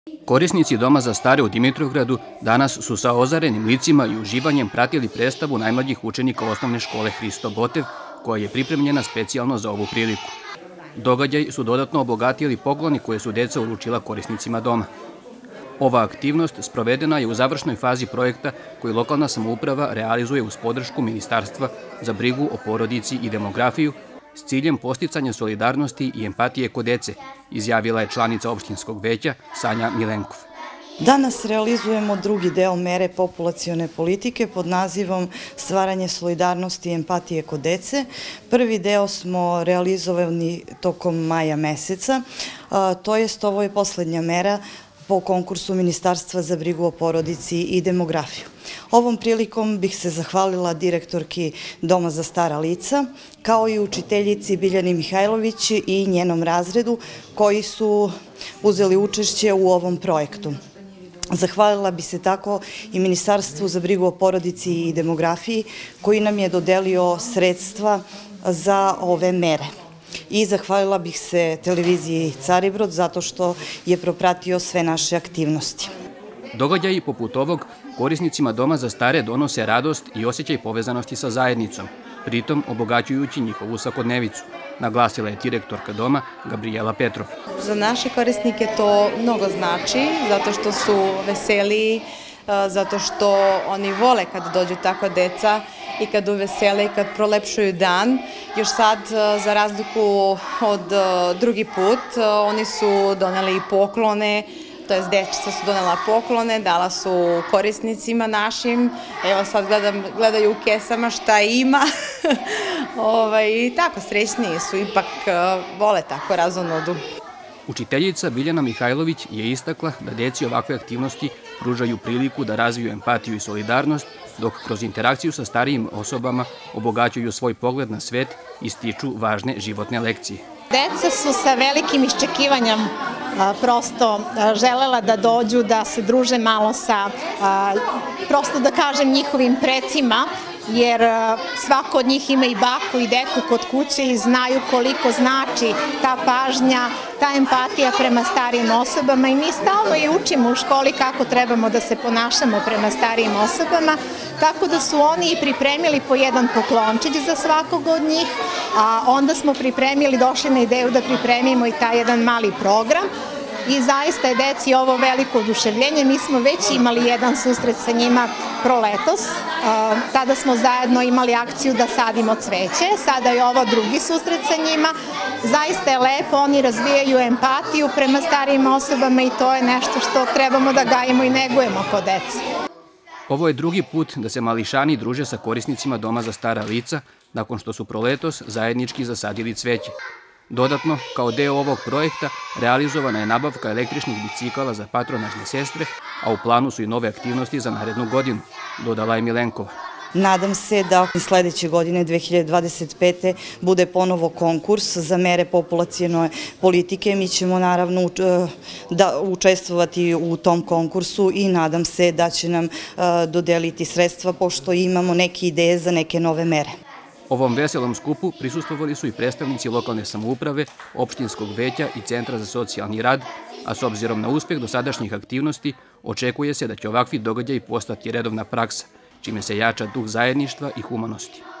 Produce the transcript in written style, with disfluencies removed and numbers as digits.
Korisnici Doma za stare u Dimitrovgradu danas su sa ozarenim licima i uživanjem pratili predstavu najmlađih učenika osnovne škole Hristo Botev, koja je pripremljena specijalno za ovu priliku. Događaj su dodatno obogatili pokloni koje su deca uručila korisnicima doma. Ova aktivnost sprovedena je u završnoj fazi projekta koji lokalna samouprava realizuje uz podršku Ministarstva za brigu o porodici i demografiju s ciljem posticanja solidarnosti i empatije kod dece, izjavila je članica opštinskog veća Sanja Milenkov. Danas realizujemo drugi deo mere populacione politike pod nazivom Stvaranje solidarnosti i empatije kod dece. Prvi deo smo realizovali tokom maja meseca, to jest ovo je poslednja mera po konkursu Ministarstva za brigu o porodici i demografiju. Ovom prilikom bih se zahvalila direktorki Doma za stara lica, kao i učiteljici Biljani Mihajlović i njenom razredu koji su uzeli učešće u ovom projektu. Zahvalila bi se tako i Ministarstvu za brigu o porodici i demografiji koji nam je dodelio sredstva za ove mere. I zahvalila bih se televiziji Caribrod zato što je propratio sve naše aktivnosti. Događaji poput ovog korisnicima Doma za stare donose radost i osjećaj povezanosti sa zajednicom, pritom obogaćujući njihovu svakodnevicu, naglasila je direktorka doma Gabriela Petrov. Za naše korisnike to mnogo znači, zato što su veseliji, zato što oni vole kad dođu takva deca i kad uvesele i kad prolepšuju dan. Još sad, za razliku od drugi put, oni su doneli i poklone, to jest dečica su donela poklone, dala su korisnicima našim. Evo sad gledaju u kesama šta ima. I tako, srećniji su, ipak vole tako razonodu. Učiteljica Biljana Mihajlović je istakla da deci ovakve aktivnosti pružaju priliku da razviju empatiju i solidarnost, dok kroz interakciju sa starijim osobama obogaćuju svoj pogled na svet i stiču važne životne lekcije. Deca su sa velikim iščekivanjem prosto želela da dođu, da se druže malo sa, prosto da kažem, njihovim precima, jer svako od njih ima i baku i deku kod kuće i znaju koliko znači ta pažnja, ta empatija prema starijim osobama i mi stalno i učimo u školi kako trebamo da se ponašamo prema starijim osobama, tako da su oni i pripremili po jedan poklončić za svakog od njih, a onda smo došli na ideju da pripremimo i taj jedan mali program. I zaista je deci ovo veliko oduševljenje. Mi smo već imali jedan susret sa njima proletos. Tada smo zajedno imali akciju da sadimo cveće. Sada je ovo drugi susret sa njima. Zaista je lepo, oni razvijaju empatiju prema starijim osobama i to je nešto što trebamo da gajimo i negujemo kod dece. Ovo je drugi put da se mališani druže sa korisnicima Doma za stara lica nakon što su proletos zajednički zasadili cveće. Dodatno, kao deo ovog projekta, realizovana je nabavka električnih bicikala za patronažne sestre, a u planu su i nove aktivnosti za narednu godinu, dodala je Milenkova. Nadam se da sledeće godine, 2025. bude ponovo konkurs za mere populacione politike. Mi ćemo naravno učestvovati u tom konkursu i nadam se da će nam dodeliti sredstva pošto imamo neke ideje za neke nove mere. Ovom veselom skupu prisustvovali su i predstavnici lokalne samouprave, opštinskog veća i Centra za socijalni rad, a s obzirom na uspeh dosadašnjih aktivnosti, očekuje se da će ovakvi događaji postati redovna praksa, čime se jača duh zajedništva i humanosti.